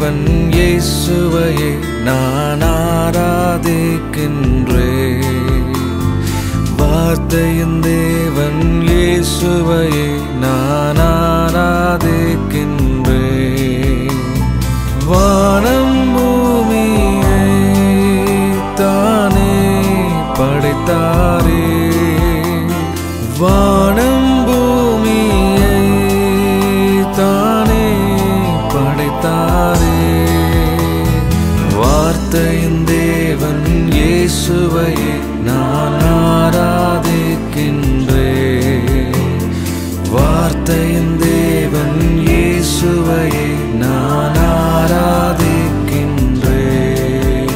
தேவன் இயேசுவையே நான் ஆராதிக்கின்றேன். வார்த்தையின் தேவன் இயேசுவையே நான் ஆராதிக்கின்றேன். வானம் பூமியை தானே படைத்தாரே, வானம் பூமியை தானே படைத்தாரே. வார்த்தையின் தேவன் இயேசுவையே நான் ஆராதிக்கின்றேன். வார்த்தையின் தேவன் இயேசுவையே நான் ஆராதிக்கின்றேன்.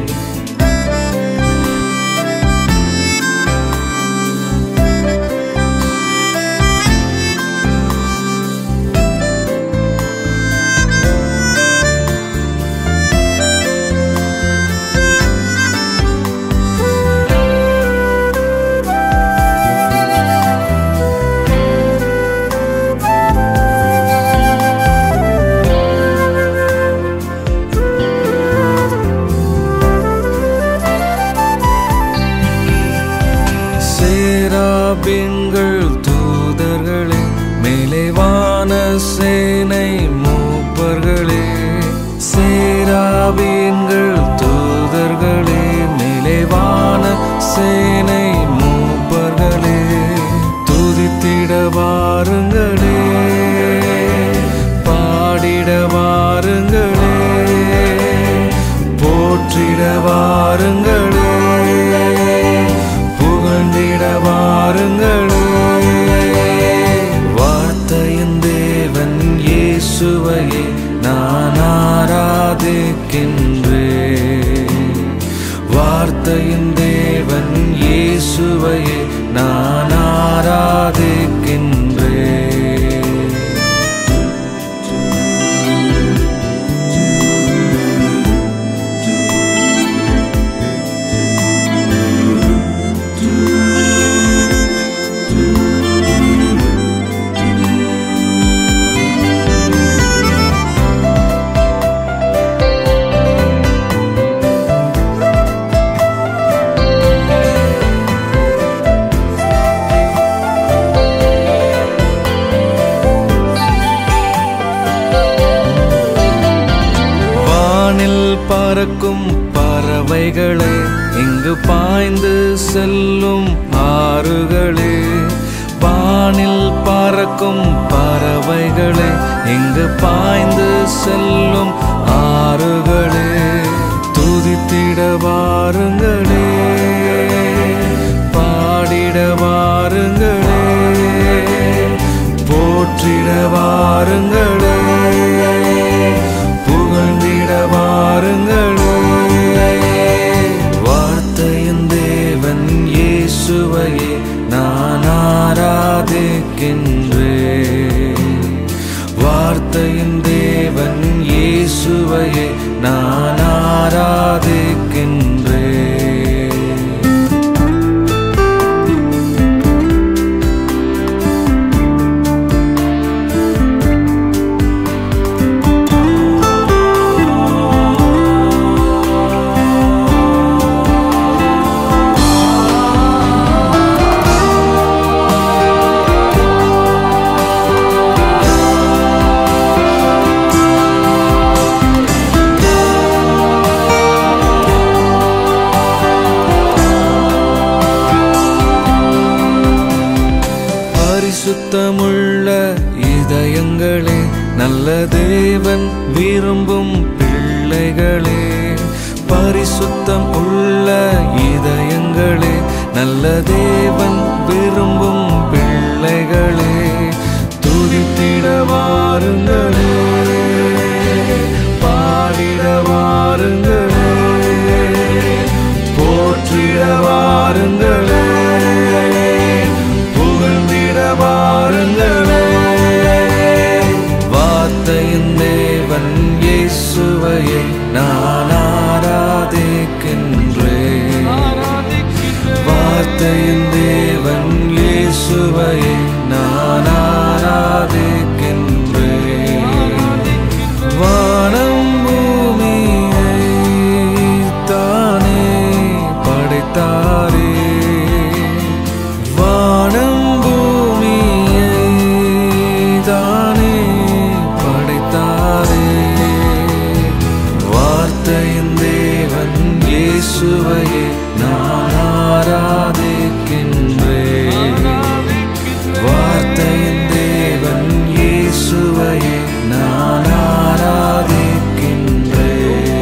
சேராபீன்கள் தூதர்களே, மேலே வான சேனை மூப்பர்களே. சேராபீன்கள் தூதர்களே, மேலே வான சேனை மூப்பர்களே. துதித்திட வாருங்களே, பாடிட வாருங்களே, போற்றிட வாருங்களே, புகழ்ந்திட வாருங்களே. வார்த்தையின் தேவன் இயேசுவையே நான் ஆராதிக்கின்றேன். வார்த்தையின் தேவன் இயேசுவையே நான் ஆராதிக்கின்றேன். பறக்கும் பறவைகளே, இங்கு பாய்ந்து செல்லும் ஆறுகளே. வானில் பறக்கும் பறவைகளே, இங்கு பாய்ந்து செல்லும் ஆறுகளே. துதித்திட வாருங்களே, பாடிட வாருங்களே, போற்றிட வாருங்களே, புகழ்ந்திட வாருங்களே. வார்த்தையின் தேவன் இயேசுவையே நான் ஆராதிக்கின்றேன். வார்த்தையின் தேவன் இயேசுவையே நான் ஆராதிக்கின்றேன். பரிசுத்தமுள்ள இதயங்களே, நல்ல தேவன் விரும்பும் பிள்ளைகளே. பரிசுத்தம் உள்ள இதயங்களே, நல்ல தேவன் விரும்பும் பிள்ளைகளே. துதித்திட வாருங்களே, பாடிட வாருங்களே, போற்றிட வாருங்களே, புகழ்ந்திட வாருங்களே. வார்த்தையின் தேவன் இயேசுவையே நான் ஆராதிக்கின்றேன். வார்த்தையின் தேவன் இயேசுவையே நான் ஆராதிக்கின்றேன். வானம் இயேசுவையே நான் ஆராதிக்கின்றேன். வார்த்தையின் தேவன் இயேசுவையே நான் ஆராதிக்கின்றேன்.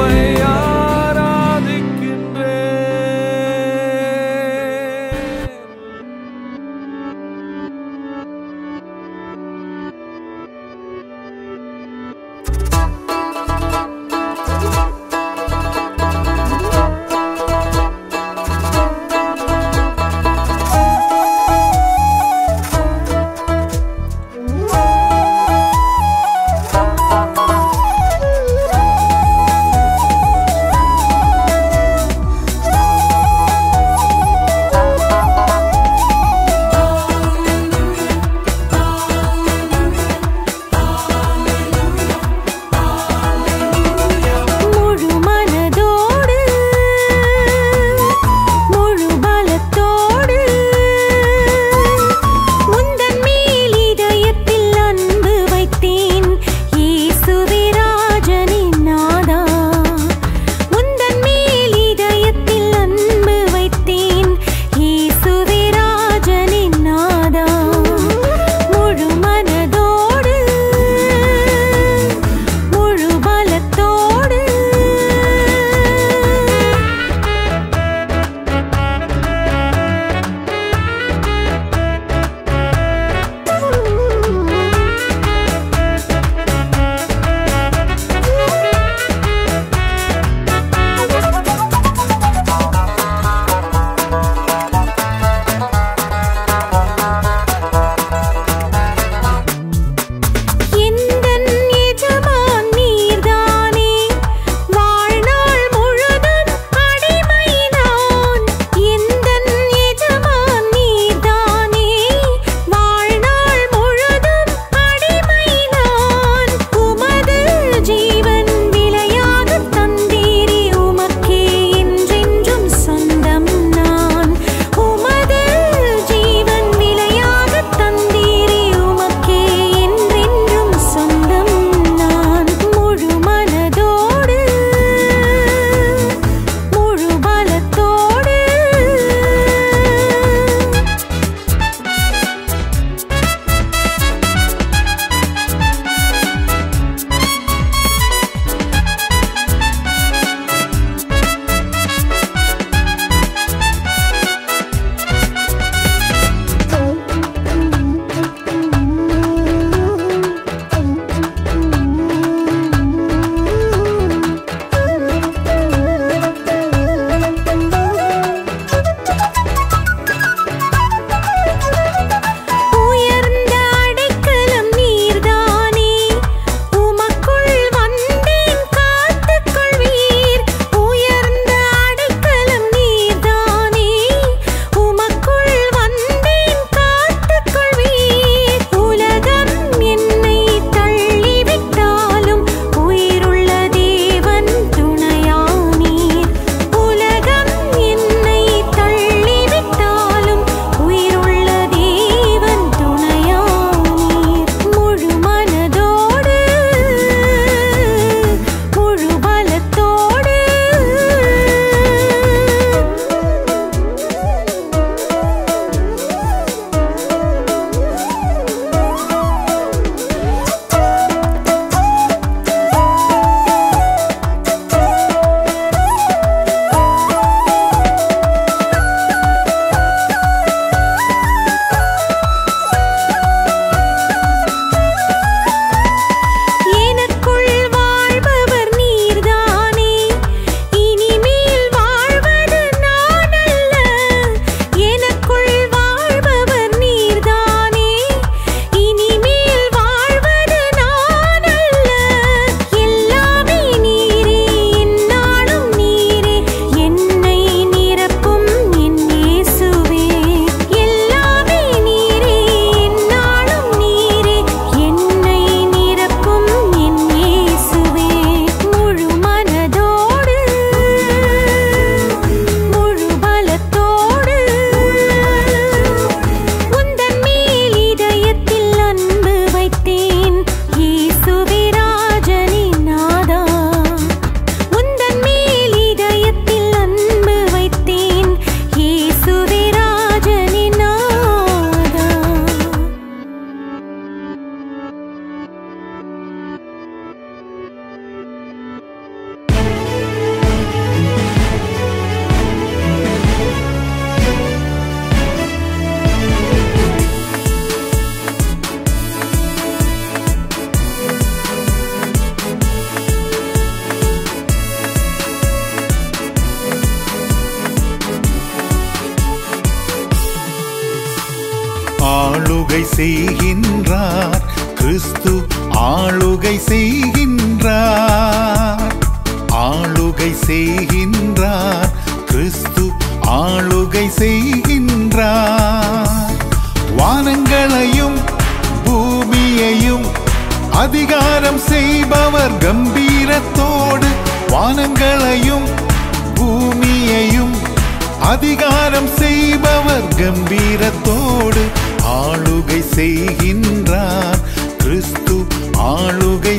ஆளுகை செய்கின்றார் கிறிஸ்து ஆளுகை செய்கின்றார் ஆளுகை செய்கின்றார் கிறிஸ்து ஆளுகை செய்கின்றார் வானங்களையும் பூமியையும் அதிகாரம் செய்பவர் கம்பீரத்தோடு வானங்களையும் பூமியையும் அதிகாரம் செய்பவர் கம்பீரத்தோடு ஆளுகை செய்கின்றார் கிறிஸ்து ஆளுகை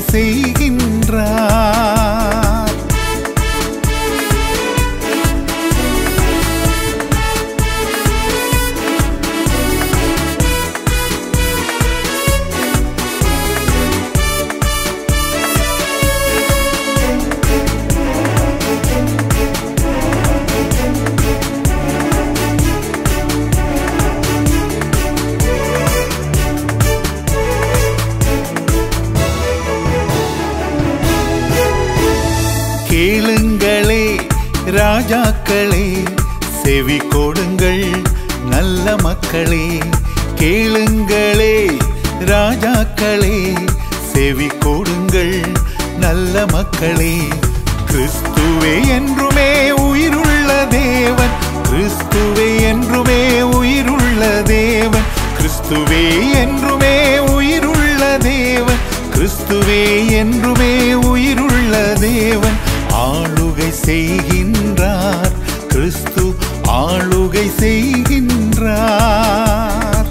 செய்கின்றார் கேளுங்களே ராஜாக்களே செவி கொடுங்கள் நல்ல மக்களே கேளுங்களே ராஜாக்களே செவி கொடுங்கள் நல்ல மக்களே கிறிஸ்துவே என்றுமே உயிருள்ள தேவன் கிறிஸ்துவே என்றுமே உயிருள்ள தேவன் கிறிஸ்துவே என்றுமே உயிருள்ள தேவன் கிறிஸ்துவே என்றுமே உயிருள்ள தேவன் ஆளுகை செய்கின்றார் கிறிஸ்து ஆளுகை செய்கின்றார்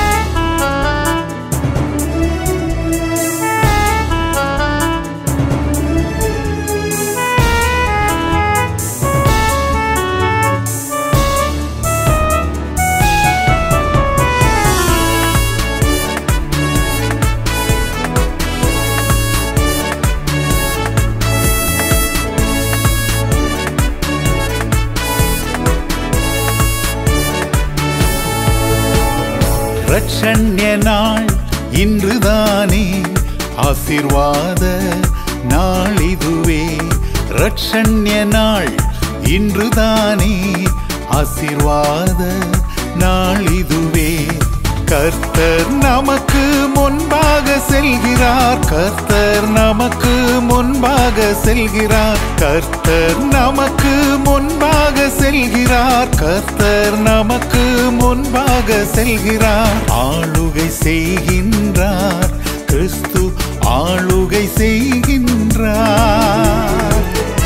ரட்சண்ய நாள் இன்றுதானே ஆசீர்வாத நாள் இதுவே ரட்சண்ய நாள் இன்றுதானே ஆசீர்வாத நாள் இதுவே கர்த்தர் நமக்கு முன்பாக செல்கிறார் கர்த்தர் நமக்கு முன்பாக செல்கிறார் கர்த்தர் நமக்கு முன்பாக செல்கிறார் கர்த்தர் நமக்கு முன்பாக செல்கிறார் ஆளுகை செய்கின்றார் கிறிஸ்து ஆளுகை செய்கின்றார்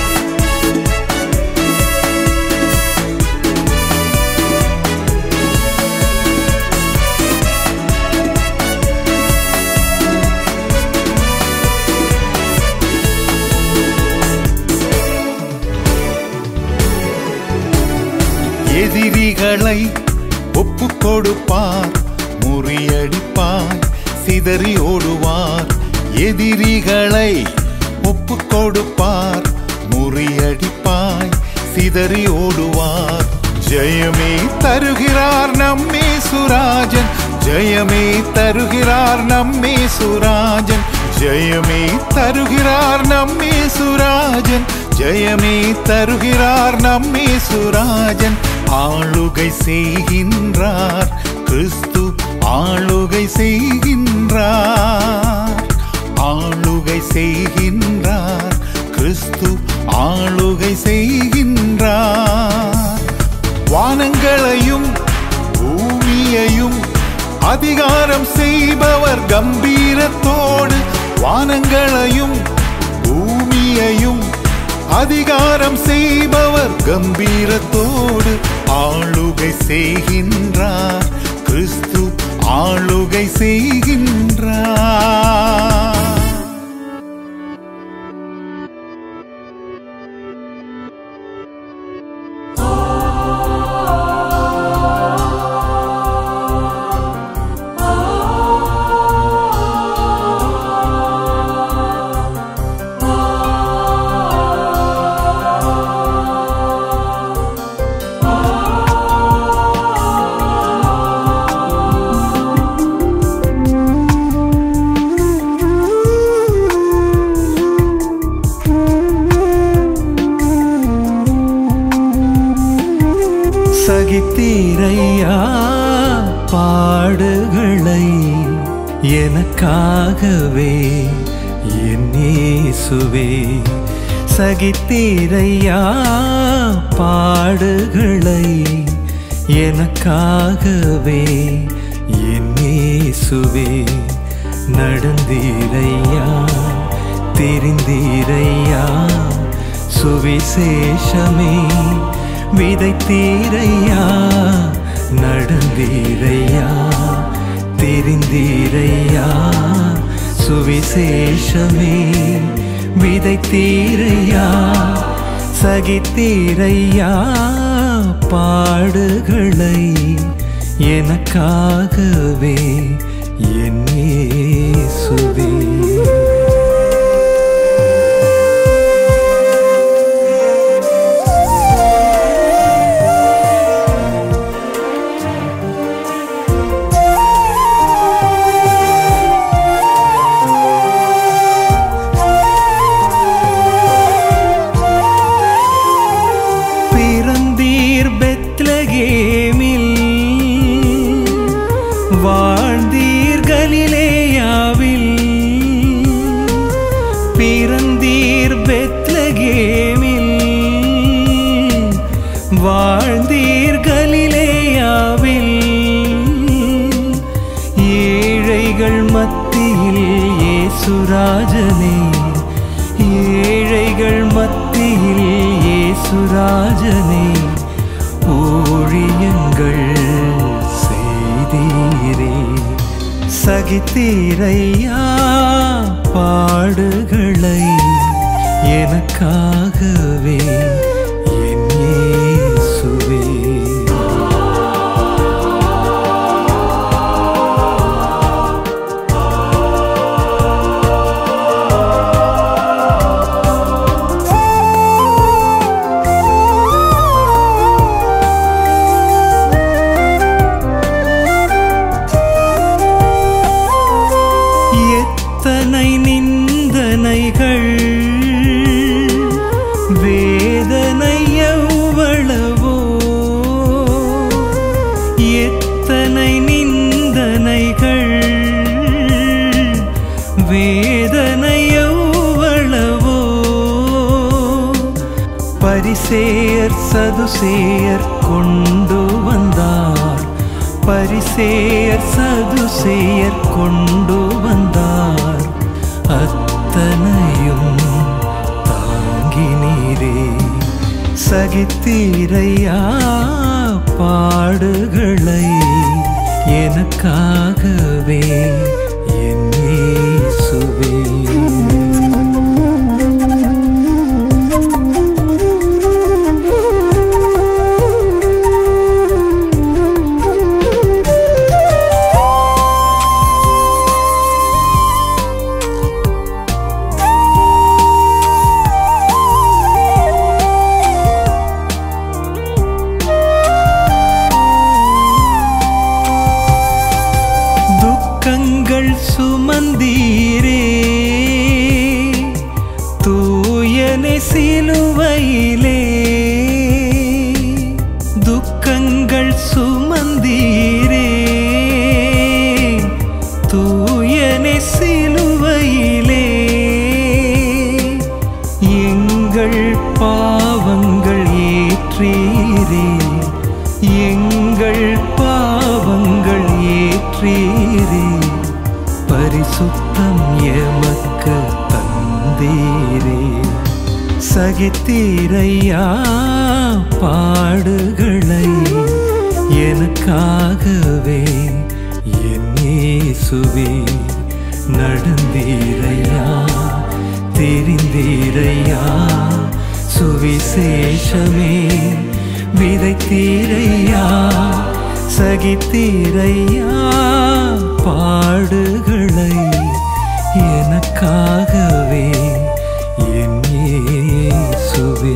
எதிரிகளை ஒப்பு கொடுப்பார் முறியடிப்பார் சிதறி ஓடுவார் எதிரிகளை ஒப்பு கொடுப்பார் முறியடிப்பாய் சிதறி ஓடுவார் ஜெயமே தருகிறார் நம்மே சுராஜன் ஜெயமே தருகிறார் நம்மே சுராஜன் ஜெயமே தருகிறார் நம்மே சுராஜன் ஜெயமே தருகிறார் நம்மே சுராஜன் ஆளுகை செய்கின்றார் கிறிஸ்து ஆளுகை செய்கின்றார் ஆளுகை செய்கின்றார் கிறிஸ்து ஆளுகை செய்கின்றார் வானங்களையும் பூமியையும் அதிகாரம் செய்பவர் கம்பீரத்தோடு வானங்களையும் பூமியையும் அதிகாரம் செய்பவர் கம்பீரத்தோடு ஆளுகை செய்கின்றார் கிறிஸ்து ஆளுகை செய்கின்றார் சகித்தீரையா பாடுகளை எனக்காகவே என் இயேசுவே சகித்தீரையா. பாடுகளை எனக்காகவே என் இயேசுவே நடந்தீரையா. தெரிந்தீரையா சுவிசேஷமே விதைத்தீரையா. நடந்தீரையா தெரிந்தீரையா சுவிசேஷமே விதைத்தீரையா. சகித்தீரையா பாடுகளை எனக்காகவே என் இயேசுவே. வாழ்ந்தீர் கலிலேயாவில். பிறந்தீர் பெத்லகேமில். வாழ்ந்தீர் கலிலேயாவில். ஏழைகள் மத்தியில் இயேசுராஜனே. ஏழைகள் மத்தியில் இயேசுராஜனே ஊழியங்கள் செய்தீரே. சகித்தீரையா பாடுகளை எனக்காகவே என் இயேசுவே. எத்தனை நிந்தனைகள் வேதனை எவ்வளவோ. எத்தனை நிந்தனைகள் வேதனை எவ்வளவோ. பரிசேயர் சதுசேயர் கொண்டு வந்தார். பரிசேயர் சதுசேயர் கொண்டு வந்தார். அத்தனையும் தாங்கினீரே. சகித்தீரையா பாடுகளை எனக்காகவே என் இயேசுவே. துக்கங்கள் சுமந்தீரே தூயனே சிலுவையிலே. துக்கங்கள் சுமந்தீரே தூயனே சிலுவையிலே. எங்கள் பாவங்கள் ஏற்றீரே. எங்கள் பாவங்கள் ஏற்றீரே. பரிசுத்தம் எமக்கு தந்தீரே. சகித்தீரையா பாடுகளை எனக்காகவே என் இயேசுவே. நடந்தீரையா தெரிந்தீரையா சுவிசேஷமே விதைத்தீரையா. சகித்தீரையா பாடுகளை எனக்காகவே என் இயேசுவே.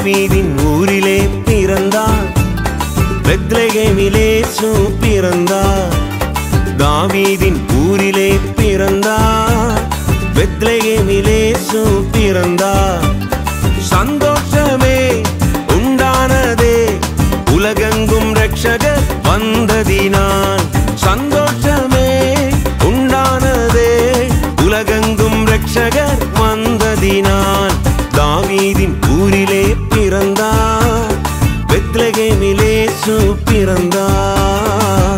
தாவீதின் ஊரிலே பிறந்தார், பெத்லகேமிலே இயேசு பிறந்தார். தாவீதின் ஊரிலே பிறந்தார், பெத்லகேமிலே இயேசு பிறந்தார். சந்தோஷமே உண்டானதே, உலகெங்கும் ரட்சகர் வந்ததினால். சந்தோஷமே உண்டானதே, உலகெங்கும் ரட்சகர் வந்ததினால். தாவீதின் ஊரிலே பிறந்தார், பெத்லகேமிலே இயேசு பிறந்தார்.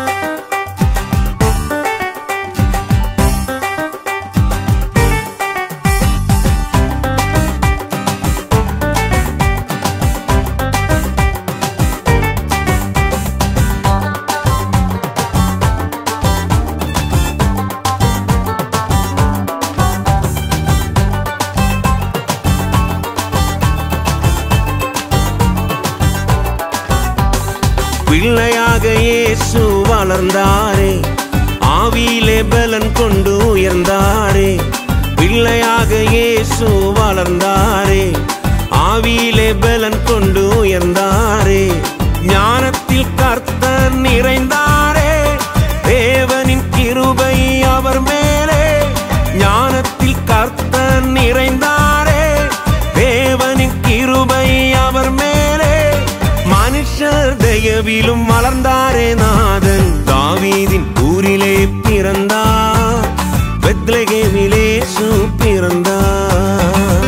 பிள்ளையாக இயேசு வளர்ந்தாரே, ஆவியிலே பலன் கொண்டு உயர்ந்தாரே. பிள்ளையாக இயேசு வளர்ந்தாரே, ஆவியிலே பலன் கொண்டு உயர்ந்தாரே. ஞானத்தில் கர்த்தர் நிறைந்தாரே, தேவனின் கிருபை அவர் மேலே. ஞானத்தில் கர்த்தர் நிறைந்தாரே, தேவனின் கிருபை அவர் மேலே. மனுஷர் தயவிலும் வளர்ந்தாரே நாதன். தாவீதின் ஊரிலே பிறந்தார், பெத்லகேமிலே இயேசு பிறந்தார்.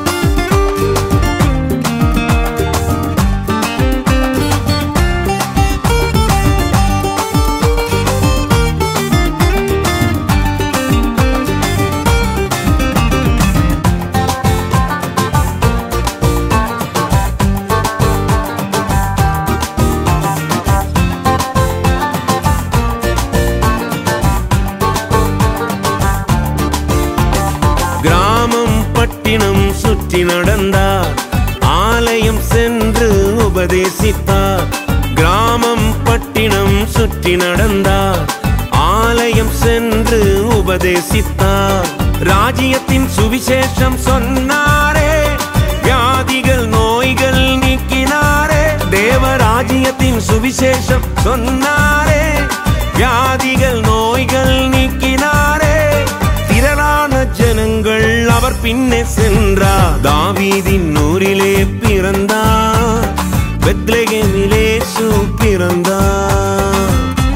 பட்டினம் சுற்றி நடந்தார், ஆலயம் சென்று உபதேசித்தார். கிராமம் பட்டினம் சுற்றி நடந்தார், ஆலயம் சென்று உபதேசித்தார். ராஜ்யத்தின் சுவிசேஷம் சொன்னாரே, வியாதிகள் நோய்கள் நீக்கினாரே. தேவராஜ்யத்தின் சுவிசேஷம் சொன்னாரே, வியாதிகள் நோய்கள் நீக்கினாரே. திரளான ஜனங்கள் அவர் பின்னே சென்றார். தாவீதின் ஊரிலே பிறந்தார், பெத்லகேமிலே இயேசு பிறந்தார்.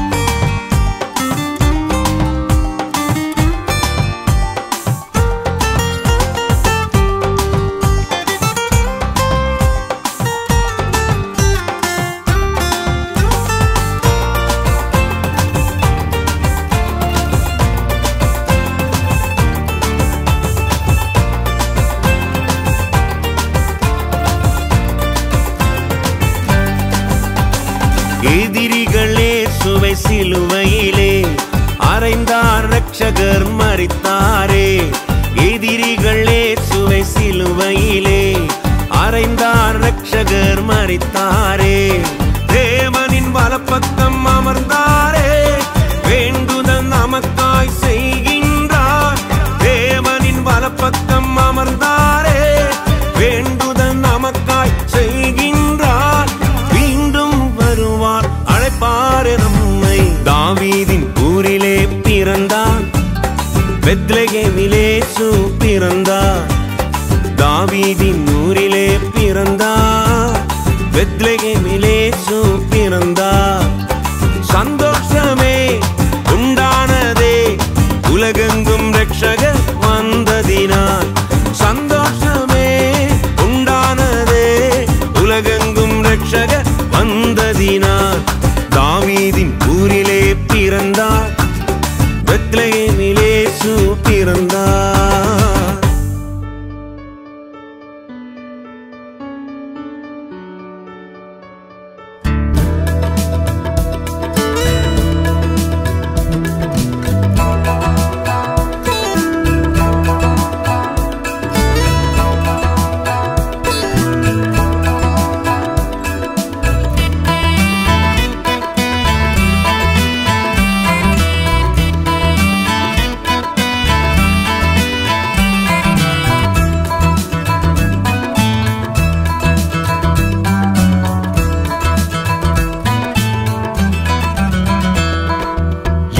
எதிரிகளே சுவை சிலுவையிலே அறைந்தார், ரட்சகர் மரித்தாரே. எதிரிகளே சுவை சிலுவையிலே அறைந்தார், ரட்சகர் மரித்தாரே. தேவனின் வலப்பக்கம் அமர்ந்தாரே, வேண்டுதல் நமக்காய் செய்கின்றார். தேவனின் வலப்பக்கம் அமர்ந்தாரே, வேண்டுதல் நமக்காய் செய்கின்றார். மீண்டும் வருவார், அழைப்பாரே நம்மை. தாவீதின் ஊரிலே பிறந்தார், பெத்லகேமிலே இயேசு பிறந்தார். தாவீதின் ஊரிலே பிறந்தார், பெத்லகேமிலே இயேசு பிறந்தார். சந்தோஷமே உண்டானதே, உலகெங்கும் ரட்சகர் வந்ததினால். சந்தோஷமே உண்டானதே, உலகெங்கும் ரட்சகர் வந்ததினால். தாவீதின் ஊரிலே பிறந்தார், பெத்லகேமிலே இயேசு பிறந்தார்.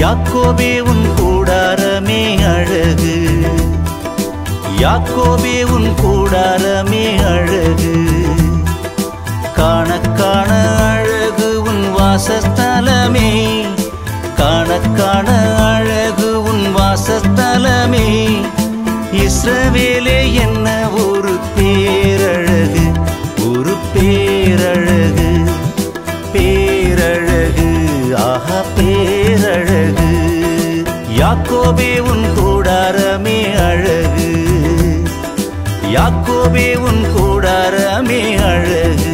யாக்கோபே உன் கூடாரமே அழகு, யாக்கோபே உன் கூடாரமே அழகு, காண காண அழகு உன் வாசஸ்தலமே, காண காண அழகு உன் வாசஸ்தலமே. இஸ்ரவேலே என்ன ஒரு பேரழகு, ஒரு பேரழகு, பேரழகு, ஆஹா பேரழகு. யாக்கோபே உன் கூடாரமே அழகு, யாக்கோபே உன் கூடாரமே அழகு.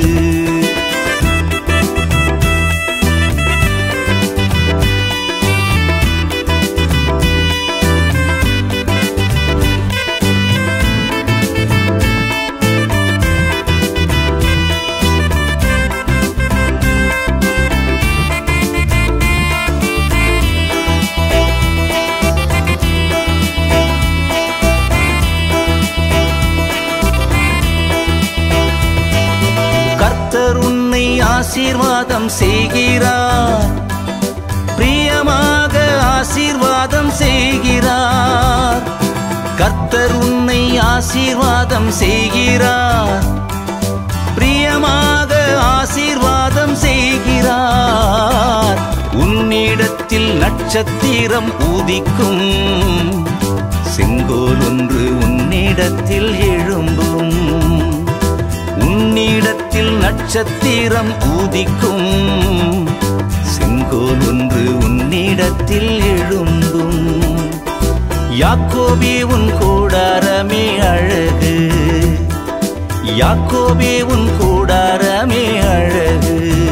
ஆசீர்வாதம் செய்கிறார், பிரியமாக ஆசீர்வாதம் செய்கிறார். கர்த்தர் உன்னை ஆசீர்வாதம் செய்கிறார், பிரியமாக ஆசீர்வாதம் செய்கிறார். உன்னிடத்தில் நட்சத்திரம் உதிக்கும், செங்கோல் ஒன்று உன்னிடத்தில் எழும்பும். உன்னிடத்தில் நட்சத்திரம் உதிக்கும், செங்கோல் ஒன்று உன்னிடத்தில் எழும்பும். யாக்கோபே உன் கூடாரமே அழகு, யாக்கோபே உன் கூடாரமே அழகு.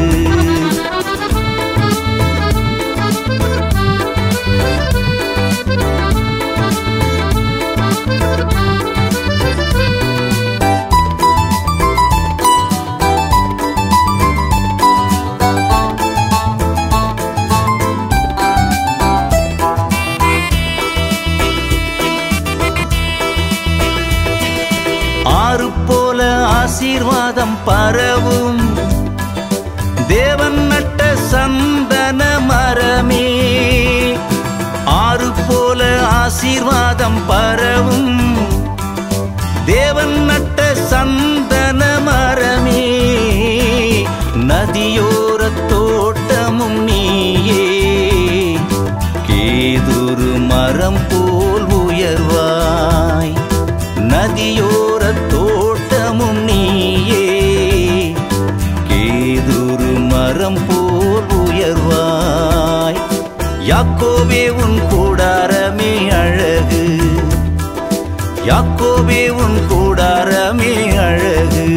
ஆறு போல ஆசீர்வாதம் பரவும், தேவன் நட்ட சந்தன மரமே. ஆறு போல ஆசீர்வாதம் பரவும், தேவன் நட்ட சந்தன மரமே. நதியோர தோட்டமும் நீயே, கேதுரு மரம் போல் உயர்வாய். நதியோர தோட்டமும் நீயே, கேதுரு மரம் போல் உயர்வாய். யாக்கோபே உன் கூடாரமே அழகு, யாக்கோபே உன் கூடாரமே அழகு.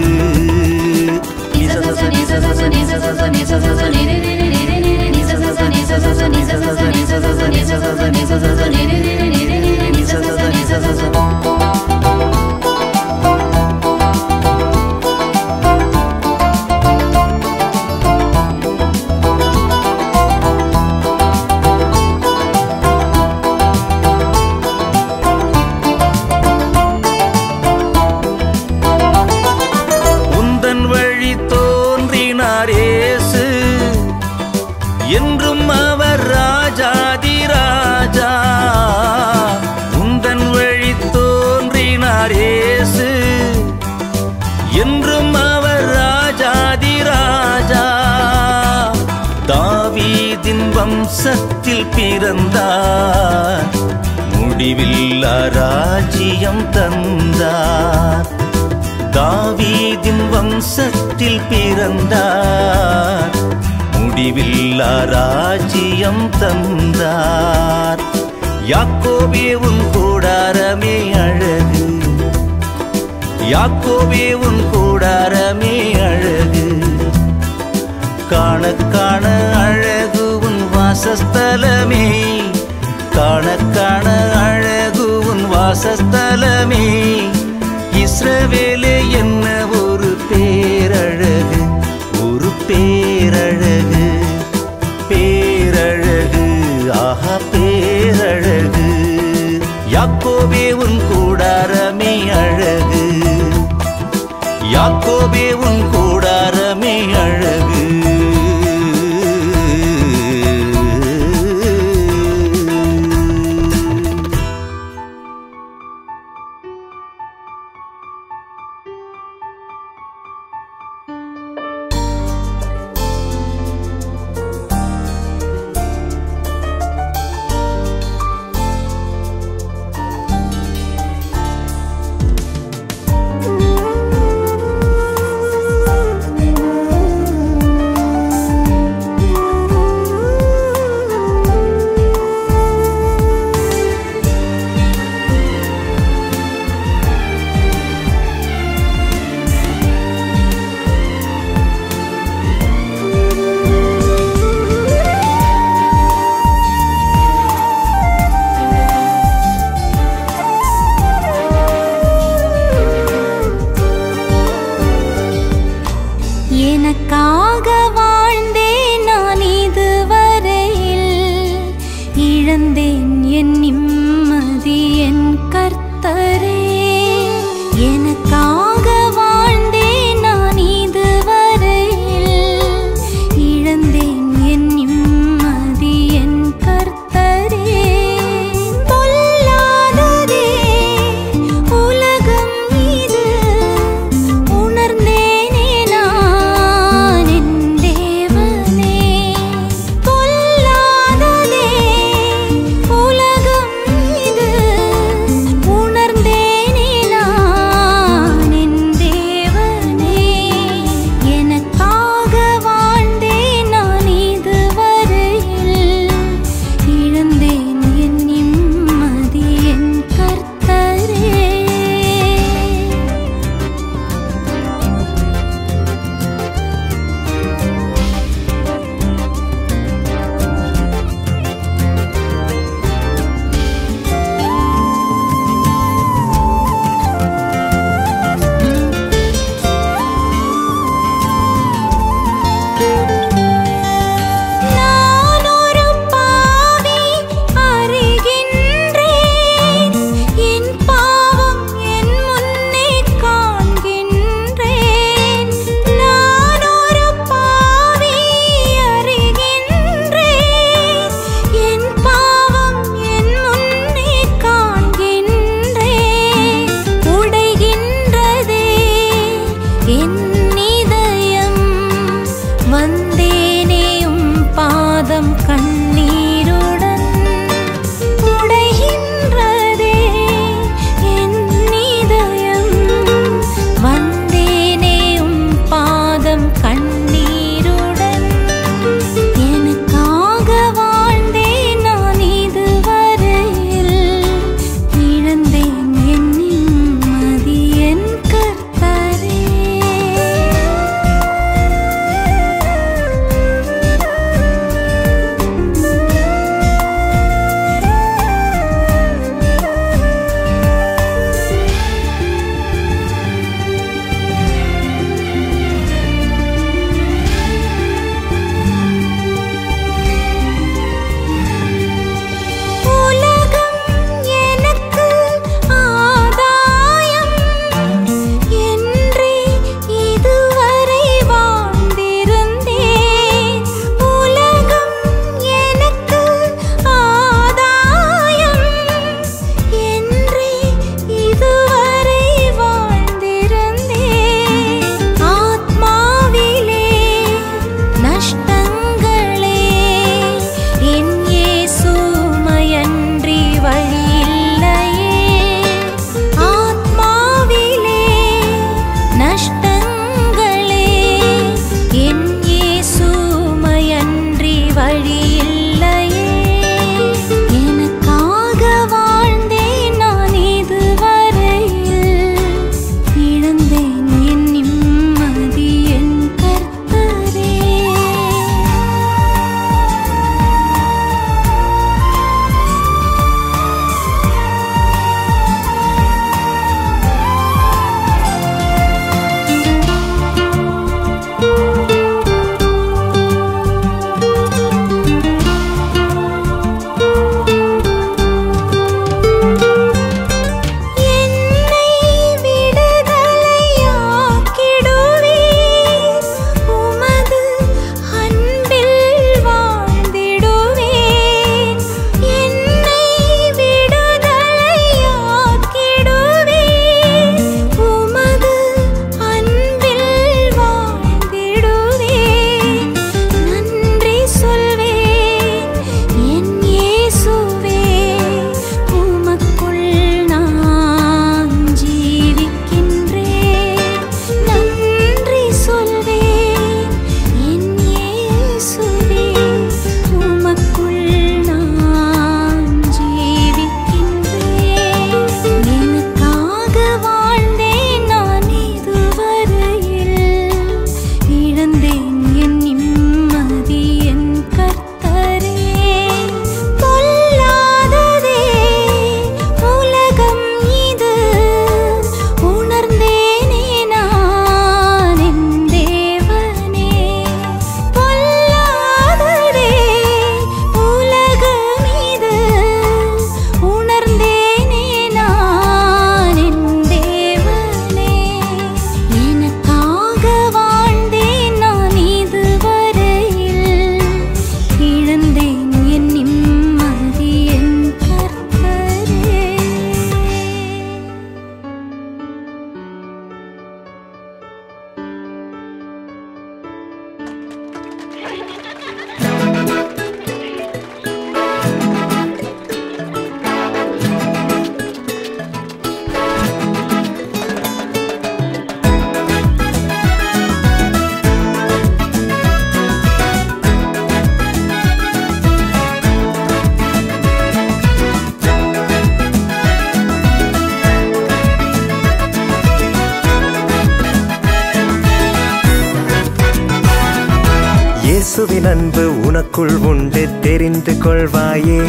என்றும் அவர் ராஜாதி ராஜா, உந்தன் வழி தோன்றினார் இயேசு. என்றும் அவர் ராஜாதி ராஜா, தாவீதின் வம்சத்தில் பிறந்தார், முடிவில்லா ராஜ்யம் தந்தார். தாவீதின் வம்சத்தில் பிறந்தார், முடிவில்லா ராஜ்யம் தந்தார். யாக்கோபே உன் கூடாரமே அழகு, யாக்கோபே உன் கூடாரமே அழகு, காண காண அழகு உன் வாசஸ்தலமே, காண காண அழகு உன் வாசஸ்தலமே. இஸ்ரவேலே என்ன ஒரு பேரழகு, ஒரு பேரழகு, பேரழகு, ஆஹா பேரழகு. யாக்கோபே உன் கூடாரமே அழகு, யாக்கோபே உன் கூடாரமே அழகு. இயேசுவின் அன்பு உனக்குள் உண்டு தெரிந்து கொள்வாயே.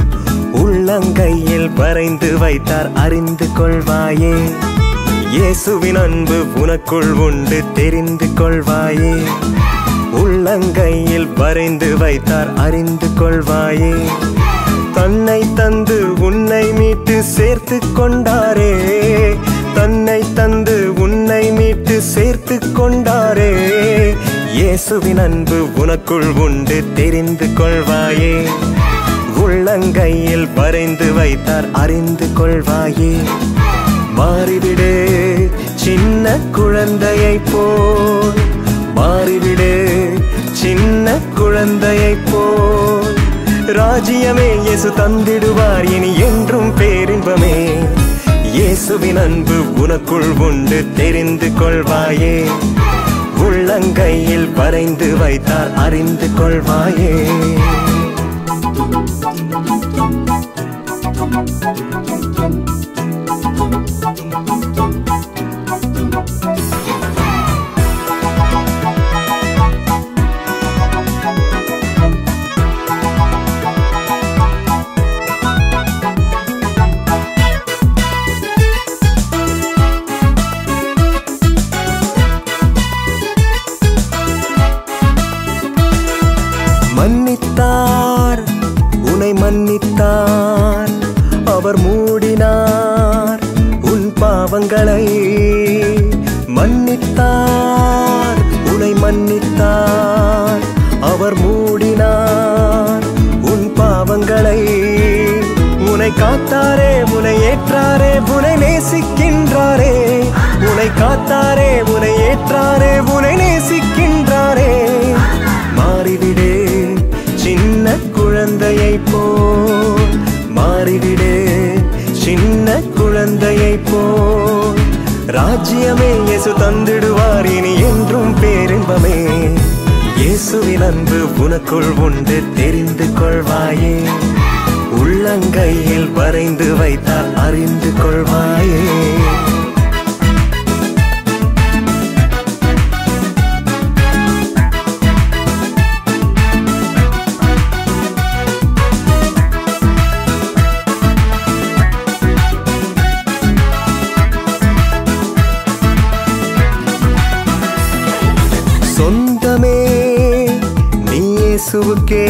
உள்ளங்கையில் வரைந்து வைத்தார் அறிந்து கொள்வாயே. இயேசுவின் அன்பு உனக்குள் உண்டு தெரிந்து கொள்வாயே. உள்ளங்கையில் வரைந்து வைத்தார் அறிந்து கொள்வாயே. தன்னை தந்து உன்னை மீட்டு சேர்த்து கொண்டாரே. தன்னை தந்து உன்னை மீட்டு சேர்த்து கொண்டாரே. இயேசுவின் அன்பு உனக்குள் உண்டு தெரிந்து கொள்வாயே. உள்ளங்கையில் வரைந்து வைத்தார் அறிந்து கொள்வாயே. மாறிவிடு சின்ன குழந்தையைப் போல், மாறிவிடு சின்ன குழந்தையைப் போல். ராஜ்யமே இயேசு தந்திடுவார் இனி என்றும் பேரின்பமே. இயேசுவின் அன்பு உனக்குள் உண்டு தெரிந்து கொள்வாயே. உள்ளங்கையில் வரைந்து வைத்தார் அறிந்து கொள்வாயே. மன்னித்தார் உன்னை மன்னித்தார். அவர் மூடினார் உன் பாவங்களை. மன்னித்தார் உன்னை மன்னித்தார். அவர் மூடினார் உன் பாவங்களை. உன்னை காத்தாரே உன்னை ஏற்றாரே உன்னை நேசிக்கின்றாரே. உன்னை காத்தாரே உன்னை ஏற்றாரே உன்னை நேசிக்கின்றாரே. மாறிவிடு சின்ன குழந்தையைப் போல், மாறிவிடு சின்ன குழந்தையைப் போல். ராஜ்யமே இயேசு தந்திடுவார் இனி என்றும் பேரின்பமே. இயேசுவின் அன்பு உனக்குள் உண்டு தெரிந்து கொள்வாயே. உள்ளங்கையில் வரைந்து வைத்தால் அறிந்து கொள்வாயே. சொந்தமே நீ இயேசுவுக்கே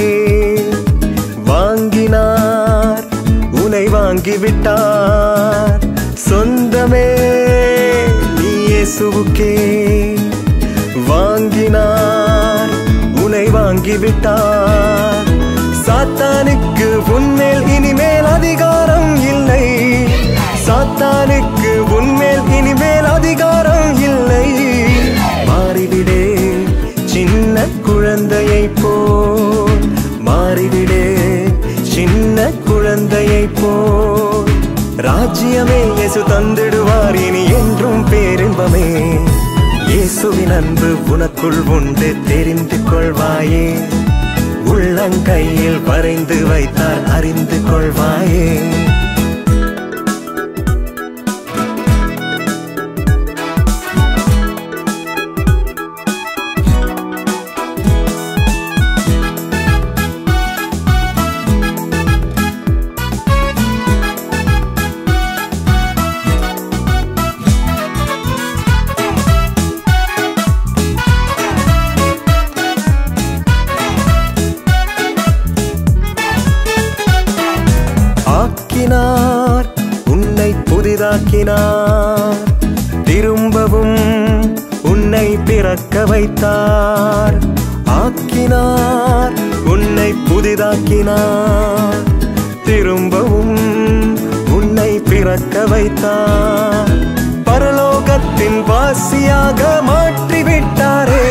வாங்கினார், உன்னை வாங்கிவிட்டார். சொந்தமே நீ இயேசுவுக்கே வாங்கினார், உன்னை வாங்கிவிட்டார். சாத்தானுக்கு உன்மேல் இனிமேல் அதிகாரம் இல்லை. சாத்தானுக்கு உன்மேல் இனிமேல் அதிகாரம் இல்லை. மாறிவிடே சின்ன குழந்தையை போல், மாறிவிடே சின்ன குழந்தையை போல். ராஜ்யமே இயேசு தந்திடுவார் இனி என்றும் பேரின்பமே. இயேசுவின் அன்பு உனக்குள் உண்டு தெரிந்து கொள்வாயே. உள்ளங்கையில் வரைந்து வைத்தார் அறிந்து கொள்வாயே. ஆக்கினார் உன்னை புதிதாக்கினார், திரும்பவும் உன்னை பிறக்க வைத்தார். ஆக்கினார் உன்னை புதிதாக்கினார், திரும்பவும் உன்னை பிறக்க வைத்தார். பரலோகத்தின் வாசியாக மாற்றிவிட்டாரே,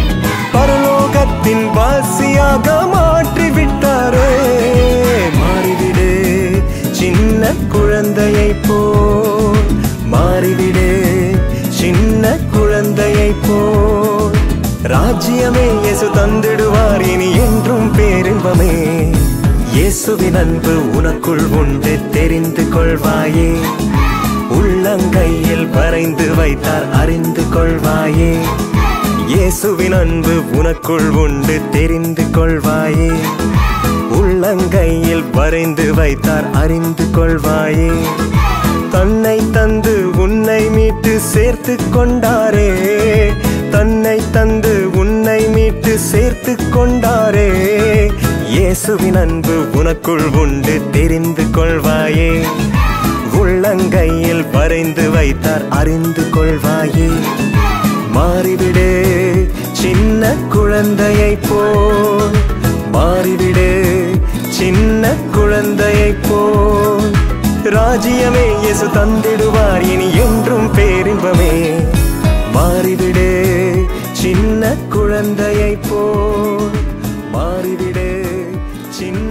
பரலோகத்தின் வாசியாக மாற்றிவிட்டாரே. மாறிவிடு சின்ன குழந்தையை போல், மாறிவிடு சின்ன குழந்தையை போல். ராஜ்யமே இயேசு தந்திடுவார் இனி என்றும் பேரின்பமே. இயேசுவின் அன்பு உனக்குள் உண்டு தெரிந்து கொள்வாயே. உள்ளங்கையில் வரைந்து வைத்தார் அறிந்து கொள்வாயே. இயேசுவின் அன்பு உனக்குள் உண்டு தெரிந்து கொள்வாயே. உள்ளங்கையில் வரைந்து வைத்தார் அறிந்து கொள்வாயே. தன்னை தந்து உன்னை மீட்டு சேர்த்து கொண்டாரே, தன்னை தந்து உன்னை மீட்டு சேர்த்து கொண்டாரே. இயேசுவின் அன்பு உனக்குள் உண்டு தெரிந்து கொள்வாயே. உள்ளங்கையில் வரைந்து வைத்தார் அறிந்து கொள்வாயே. மாறிவிடு சின்ன குழந்தையை போல், மாறிவிடு சின்ன குழந்தையை போல். ராஜ்யமே இயேசு தந்திடுவார் இனி என்றும் பேரின்பமே. மாறிவிடு சின்ன குழந்தையை போல், மாறிவிடு சின்ன